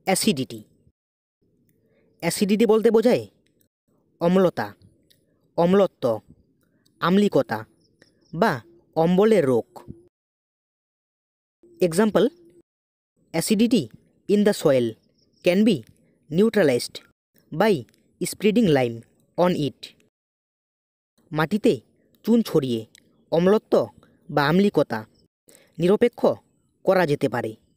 Acidity. Acidity বলতে বোঝায় অম্লতা, অম্লত্ব, আম্লিকতা বা অম্বলের রোগ। Example, acidity in the soil can be neutralised by spreading lime on it. মাটিতে চুন ছড়িয়ে অম্লত্ব বা আম্লিকতা নিরপেক্ষ করা যেতে পারে।